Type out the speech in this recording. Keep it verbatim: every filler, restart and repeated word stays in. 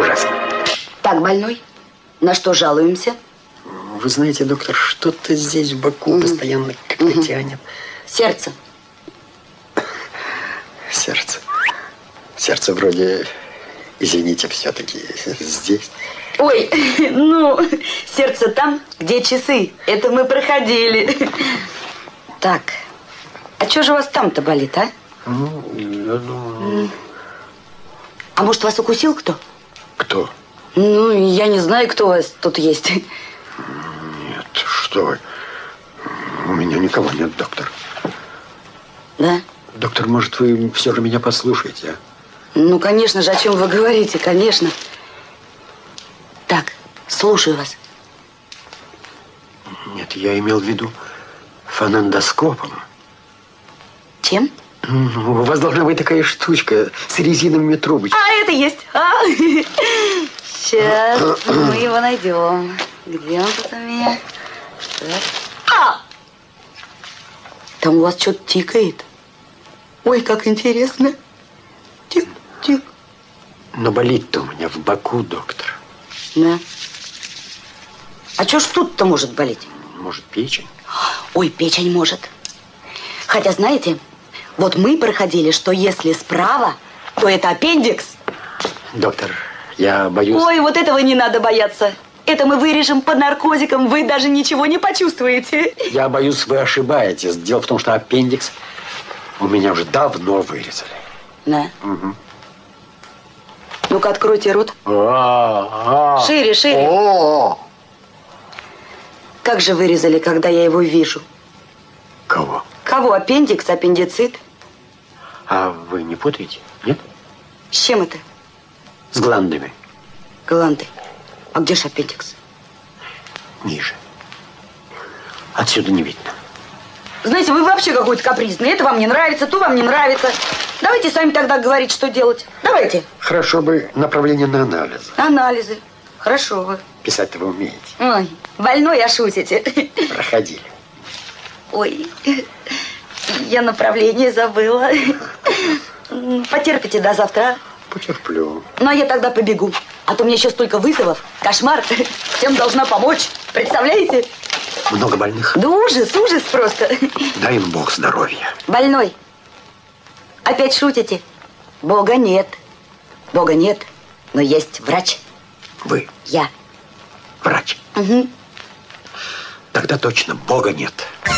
ужасно. Так, больной, на что жалуемся? Вы знаете, доктор, что-то здесь в боку mm-hmm. постоянно как-то mm-hmm. тянет. Сердце. Сердце. Сердце вроде, извините, все-таки здесь. Ой, ну, сердце там, где часы. Это мы проходили. Так, а что же у вас там-то болит, а? Ну, я думаю... А может, вас укусил кто? Кто? Ну, я не знаю, кто у вас тут есть. Нет, что вы. У меня никого нет, доктор. Да? Доктор, может, вы все же меня послушаете, а? Ну, конечно же, о чем вы говорите, конечно. Так, слушаю вас. Нет, я имел в виду фонендоскопом. Чем? У вас должна быть такая штучка с резиновыми трубочками. А, это есть. А? Сейчас мы его найдем. Где он тут у меня? А! Там у вас что-то тикает. Ой, как интересно. Тик-тик. Но болит-то у меня в боку, доктор. Да. А что ж тут-то может болеть? Может, печень? Ой, печень может. Хотя, знаете, вот мы проходили, что если справа, то это аппендикс. Доктор, я боюсь... Ой, вот этого не надо бояться. Это мы вырежем под наркотиком, вы даже ничего не почувствуете. Я боюсь, вы ошибаетесь. Дело в том, что аппендикс у меня уже давно вырезали. Да? Угу. Ну-ка, откройте рот. А-а-а. Шире, шире. О-о-о. Как же вырезали, когда я его вижу? Кого? Кого? Аппендикс, аппендицит? А вы не путаете, нет? С чем это? С гландами. Гланды. А где же аппендикс? Ниже. Отсюда не видно. Знаете, вы вообще какой-то капризный. Это вам не нравится, то вам не нравится. Давайте сами тогда говорить, что делать. Давайте. Хорошо бы направление на анализы. Анализы. Хорошо вы. Писать-то вы умеете. Ой, больной, а шутите. Проходили. Ой, я направление забыла. Потерпите до завтра, а? Потерплю. Ну, а я тогда побегу. А то мне еще столько вызовов. Кошмар. Всем должна помочь. Представляете? Много больных? Да ужас, ужас просто. Дай им Бог здоровья. Больной. Опять шутите? Бога нет. Бога нет, но есть врач. Вы? Я. Врач? Угу. Тогда точно Бога нет.